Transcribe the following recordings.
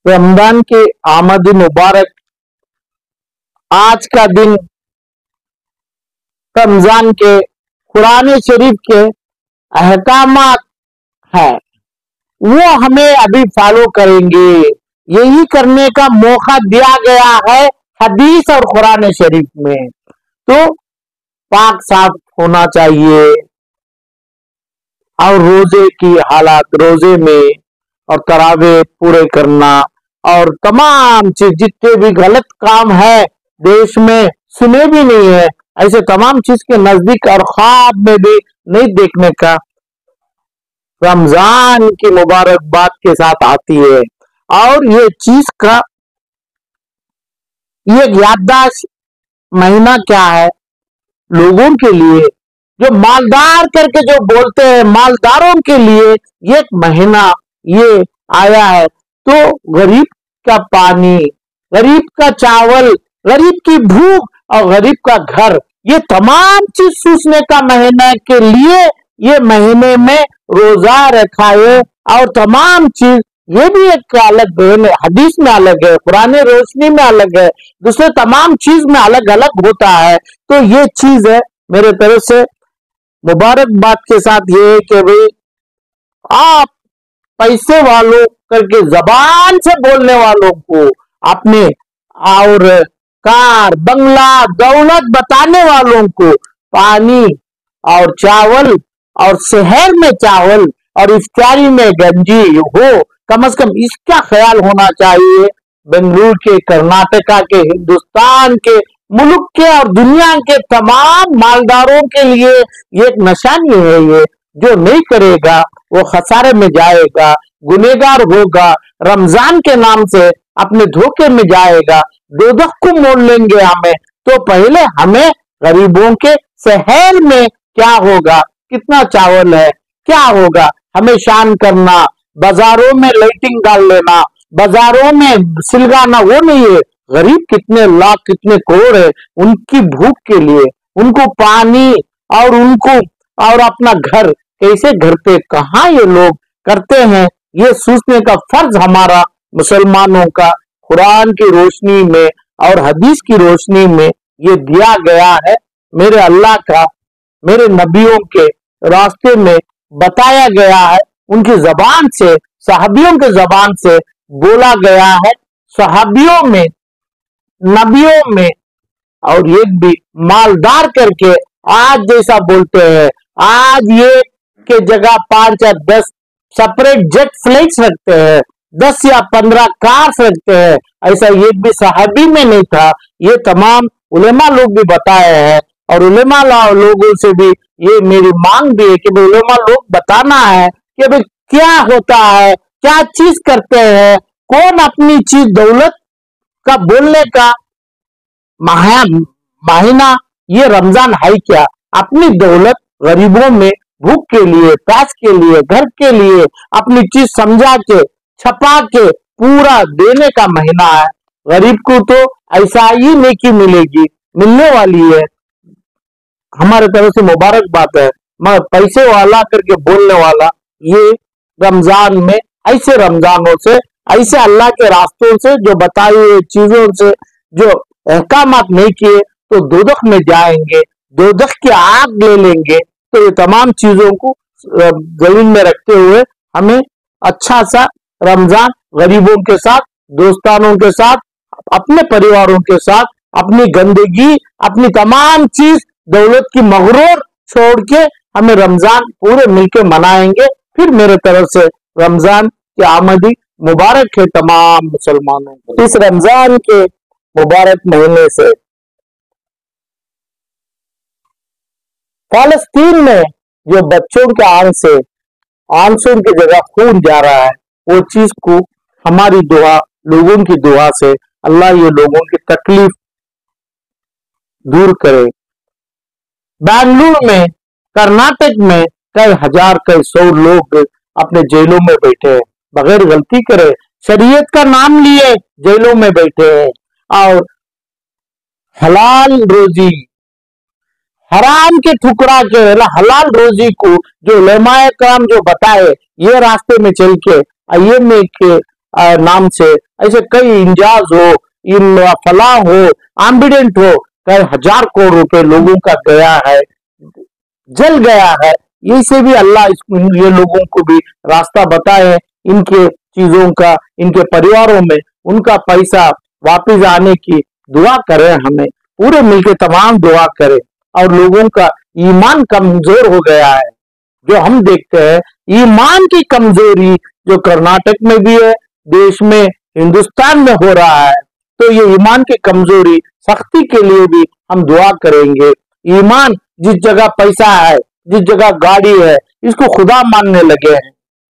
रमजान की आमद मुबारक। आज का दिन रमजान के कुरान शरीफ के अहकामात है, वो हमें अभी फॉलो करेंगे। यही करने का मौका दिया गया है हदीस और कुरान शरीफ में। तो पाक साफ होना चाहिए और रोजे की हालात, रोजे में और तरावे पूरे करना और तमाम चीज, जितने भी गलत काम है देश में सुने भी नहीं है, ऐसे तमाम चीज के नजदीक और ख्वाब में भी नहीं देखने का रमजान की मुबारकबाद के साथ आती है। और ये चीज का ये याददाश्त महीना क्या है लोगों के लिए, जो मालदार करके जो बोलते हैं, मालदारों के लिए ये महीना ये आया है। तो गरीब का पानी, गरीब का चावल, गरीब की भूख और गरीब का घर, ये तमाम चीज सूझने का महीना के लिए ये महीने में रोजा रखा है। और तमाम चीज ये भी एक अलग हदीस में अलग है, पुराने रोशनी में अलग है, दूसरे तमाम चीज में अलग अलग होता है। तो ये चीज है मेरे तरफ से मुबारकबाद के साथ ये है कि भाई आप पैसे वालों करके जबान से बोलने वालों को अपने और कार बंगला दौलत बताने वालों को पानी और चावल और शहर में चावल और इफ्तारी में गंजी हो, कम से कम इसका ख्याल होना चाहिए। बेंगलुरु के, कर्नाटका के, हिंदुस्तान के, मुल्क के और दुनिया के तमाम मालदारों के लिए ये एक निशानी है। ये जो नहीं करेगा वो खसारे में जाएगा, गुनेगार होगा, रमजान के नाम से अपने धोखे में जाएगा, दोजख को मोड़ लेंगे हमें। तो पहले हमें गरीबों के शहर में क्या होगा, कितना चावल है, क्या होगा, हमें शान करना, बाजारों में लाइटिंग डाल लेना, बाजारों में सिलगाना, वो नहीं है। गरीब कितने लाख कितने करोड़ है, उनकी भूख के लिए उनको पानी और उनको और अपना घर कैसे घर पे कहाँ ये लोग करते हैं, ये सोचने का फर्ज हमारा मुसलमानों का कुरान की रोशनी में और हदीस की रोशनी में ये दिया गया है। मेरे अल्लाह का, मेरे नबियों के रास्ते में बताया गया है, उनकी जबान से, सहाबियों के जबान से बोला गया है। सहाबियों में, नबियों में और एक भी मालदार करके आज जैसा बोलते हैं, आज ये के जगह 5 या 10 सेपरेट जेट फ्लाइट्स रखते हैं, 10 या 15 कार्स रखते हैं, ऐसा एक भी सहाबी में नहीं था। ये तमाम उलेमा लोग भी बताए हैं और उलेमा लोगों से भी ये मेरी मांग भी है कि भाई उलेमा लोग बताना है कि भाई क्या होता है, क्या चीज करते हैं, कौन अपनी चीज दौलत का बोलने का महीना ये रमजान है क्या, अपनी दौलत गरीबों में भूख के लिए, प्यास के लिए, घर के लिए अपनी चीज समझा के छपा के पूरा देने का महीना है। गरीब को तो ऐसा ही नेकी मिलेगी, मिलने वाली है। हमारे तरफ से मुबारकबाद है। मगर पैसे वाला करके बोलने वाला ये रमजान में ऐसे रमजानों से, ऐसे अल्लाह के रास्तों से जो बताई हुई चीजों से जो अहकामात नहीं किए तो दोजख में जाएंगे, दोजख की आग ले लेंगे। तो ये तमाम चीजों को जमीन में रखते हुए हमें अच्छा सा रमजान गरीबों के साथ, दोस्तानों के साथ, अपने परिवारों के साथ, अपनी गंदगी, अपनी तमाम चीज दौलत की मगरूर छोड़ के हमें रमजान पूरे मिलके मनाएंगे। फिर मेरे तरफ से रमजान की आमदी मुबारक है तमाम मुसलमानों को। इस रमजान के मुबारक महीने से फालस्तीन में जो बच्चों के आंख से आंसू की जगह खून जा रहा है, वो चीज को हमारी दुआ, लोगों की दुआ से अल्लाह ये लोगों की तकलीफ दूर करे। बेंगलुरु में, कर्नाटक में कई हजार, कई 100 लोग अपने जेलों में बैठे हैं, बगैर गलती करे, शरीयत का नाम लिए जेलों में बैठे हैं और हलाल रोजी, हराम के ठुकरा के हलाल रोजी को जो उलेमाए कराम जो बताए, ये रास्ते में चल के आइए में के नाम से ऐसे कई इंजाज हो, इन फलाह हो, एम्बिडेंट हो, कई हजार करोड़ रुपए लोगों का गया है, जल गया है। इससे भी अल्लाह ये लोगों को भी रास्ता बताए, इनके चीजों का, इनके परिवारों में उनका पैसा वापस आने की दुआ करें। हमें पूरे मिलके तमाम दुआ करें। और लोगों का ईमान कमजोर हो गया है, जो हम देखते हैं ईमान की कमजोरी जो कर्नाटक में भी है, देश में, हिंदुस्तान में हो रहा है। तो ये ईमान की कमजोरी सख्ती के लिए भी हम दुआ करेंगे। ईमान जिस जगह पैसा है, जिस जगह गाड़ी है, इसको खुदा मानने लगे हैं।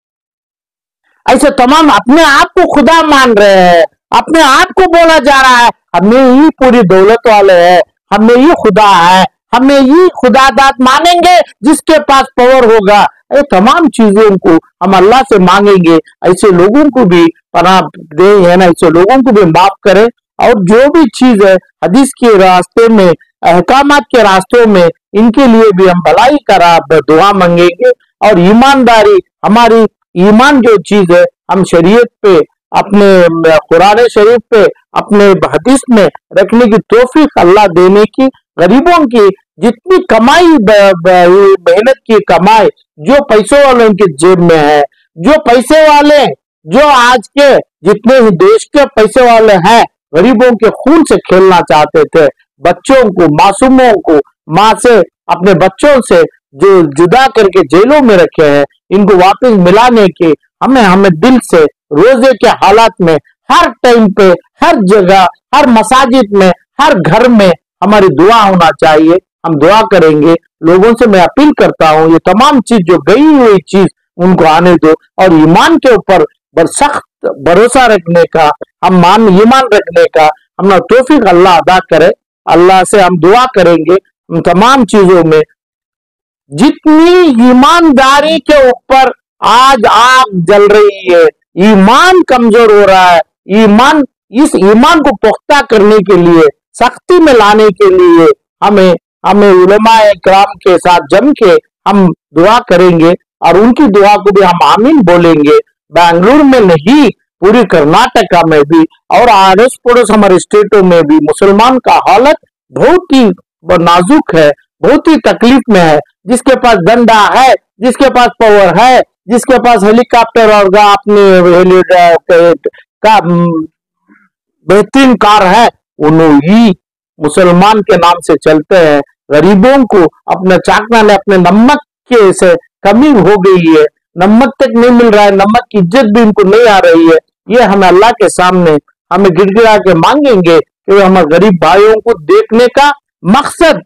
ऐसे तमाम अपने आप को खुदा मान रहे हैं, अपने आप को बोला जा रहा है हमें ही पूरी दौलत वाले हैं, हमें ही खुदा है, हमें ही खुदादात मानेंगे जिसके पास पावर होगा। ये तमाम चीजों को हम अल्लाह से मांगेंगे। ऐसे लोगों को भी पनाह दे, है ना, ऐसे लोगों को भी माफ करे। और जो भी चीज है हदीस के रास्ते में, अहकामात के रास्तों में, इनके लिए भी हम भलाई करा दुआ मांगेंगे। और ईमानदारी, हमारी ईमान जो चीज है, हम शरीयत पे, अपने कुरान शरीफ पे, अपने हदीस में रखने की तौफीक अल्लाह देने की। गरीबों की जितनी कमाई, मेहनत की कमाई जो पैसों वालों की जेब में है, जो पैसे वाले, जो आज के जितने ही देश के पैसे वाले हैं, गरीबों के खून से खेलना चाहते थे। बच्चों को, मासूमों को माँ से, अपने बच्चों से जो जुदा करके जेलों में रखे हैं, इनको वापस मिलाने की हमें दिल से रोजे के हालात में, हर टाइम पे, हर जगह, हर मसाजिद में, हर घर में हमारी दुआ होना चाहिए। हम दुआ करेंगे। लोगों से मैं अपील करता हूँ, ये तमाम चीज जो गई हुई चीज उनको आने दो। और ईमान के ऊपर सख्त भरोसा रखने का, ईमान रखने का हम तौफीक अल्लाह अदा करे। अल्लाह से हम दुआ करेंगे उन तमाम चीजों में। जितनी ईमानदारी के ऊपर आज आग जल रही है, ईमान कमजोर हो रहा है, इस ईमान को पुख्ता करने के लिए, सख्ती में लाने के लिए हमें उलमाए किराम के साथ जम के हम दुआ करेंगे। और उनकी दुआ को भी हम आमीन बोलेंगे। बेंगलुरु में नहीं, पूरी कर्नाटका में भी और आड़ोस पड़ोस हमारे स्टेटों में भी मुसलमान का हालत बहुत ही नाजुक है, बहुत ही तकलीफ में है। जिसके पास डंडा है, जिसके पास पावर है, जिसके पास हेलीकॉप्टर और अपने का बेहतरीन कार है, उन्होंने ही मुसलमान के नाम से चलते हैं। गरीबों को अपना चाकना ने, अपने नमक के से कमी हो गई है, नमक तक नहीं मिल रहा है, नमक की इज्जत भी इनको नहीं आ रही है। ये हमें अल्लाह के सामने हमें गिड़गिड़ा के मांगेंगे कि हमारे गरीब भाइयों को देखने का मकसद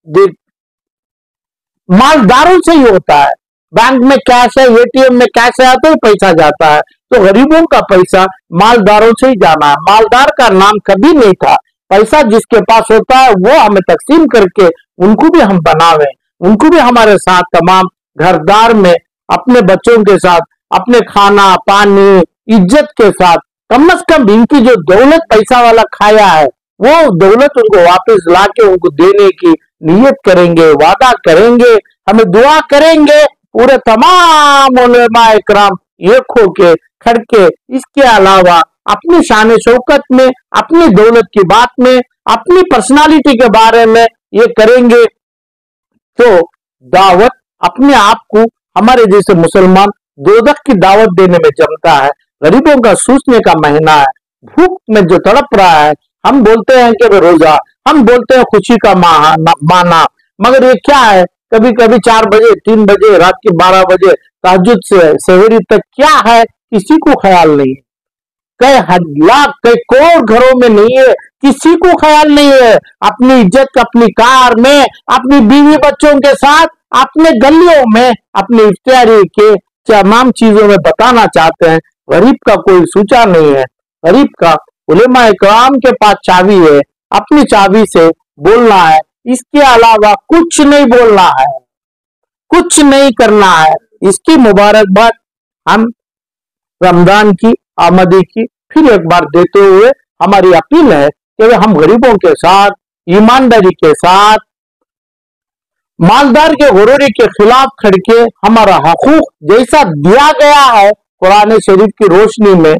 मालदारों से ही होता है। बैंक में कैश है, एटीएम में कैश है तो पैसा जाता है। तो गरीबों का पैसा मालदारों से ही जाना है। मालदार का नाम कभी नहीं था। पैसा जिसके पास होता है वो हमें तकसीम करके उनको भी हम बनावे, उनको भी हमारे साथ तमाम घरदार में, अपने बच्चों के साथ, अपने खाना पानी इज्जत के साथ, कम से कम इनकी जो दौलत पैसा वाला खाया है वो दौलत उनको वापस लाके उनको देने की नियत करेंगे, वादा करेंगे, हमें दुआ करेंगे। पूरे तमाम उलमा इकराम एक होके खड़के, इसके अलावा अपनी शान शौकत में, अपनी दौलत की बात में, अपनी पर्सनालिटी के बारे में ये करेंगे। तो दावत अपने आप को, हमारे जैसे मुसलमान दोजख की दावत देने में जमता है। गरीबों का सूसने का महीना है, भूख में जो तड़प रहा है। हम बोलते हैं कि रोजा, हम बोलते हैं खुशी का माना, मगर ये क्या है? कभी कभी 4 बजे, 3 बजे, रात के 12 बजे तहज्जुद से सहरी तक क्या है किसी को ख्याल नहीं। कई लाख, कई करोड़ घरों में नहीं है, किसी को ख्याल नहीं है। अपनी इज्जत अपनी कार में, अपनी बीवी बच्चों के साथ, अपने गलियों में, अपनी इफ्तियारी के तमाम चीजों में बताना चाहते हैं। गरीब का कोई सूचा नहीं है। गरीब का उलेमा इकराम के पास चाबी है, अपनी चाबी से बोलना है, इसके अलावा कुछ नहीं बोलना है, कुछ नहीं करना है। इसकी मुबारकबाद हम रमजान की आमदी की फिर एक बार देते हुए हमारी अपील है कि हम गरीबों के साथ, ईमानदारी के साथ, मालदार के गुरूरी के खिलाफ खड़के हमारा हकूक जैसा दिया गया है कुरान शरीफ की रोशनी में,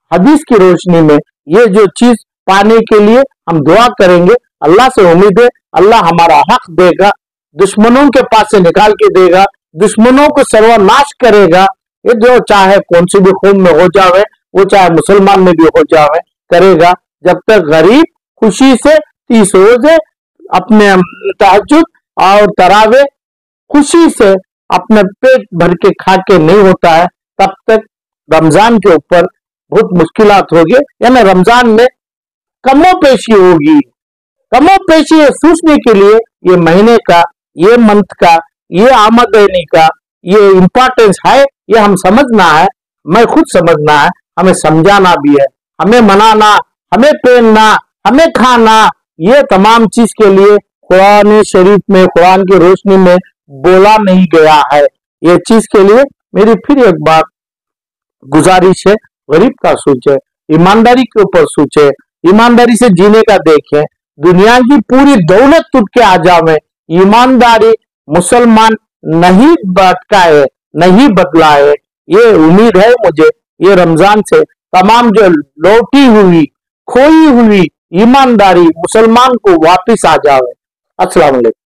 हदीस की रोशनी में ये जो चीज पाने के लिए हम दुआ करेंगे। अल्लाह से उम्मीद है अल्लाह हमारा हक देगा, दुश्मनों के पास से निकाल के देगा, दुश्मनों को सर्वनाश करेगा। ये जो चाहे कौन सी भी कौम में हो जावे, वो चाहे मुसलमान में भी हो जावे, करेगा। जब तक गरीब खुशी से 30 रोजे अपने तहज्जुद और तरावे खुशी से अपने पेट भर के खा के नहीं होता है, तब तक रमजान के ऊपर बहुत मुश्किलात होगी। यानी रमजान में कमो पेशी होगी। कमो पेशी सोचने के लिए ये महीने का, ये मंथ का, ये आमदनी का ये इम्पोर्टेंस है, ये हम समझना है। मैं खुद समझना है, हमें समझाना भी है। हमें मनाना, हमें पहनना, हमें खाना, ये तमाम चीज के लिए कुरान शरीफ में, कुरान की रोशनी में बोला नहीं गया है। ये चीज के लिए मेरी फिर एक बार गुजारिश है, गरीब का सोचे, ईमानदारी के ऊपर सोचे, ईमानदारी से जीने का देखें। दुनिया की पूरी दौलत टूट के आ जावे, ईमानदारी मुसलमान नहीं भटकाए, नहीं बदलाए। ये उम्मीद है मुझे ये रमजान से तमाम जो लौटी हुई, खोई हुई ईमानदारी मुसलमान को वापिस आ जावे। अस्सलाम वालेकुम।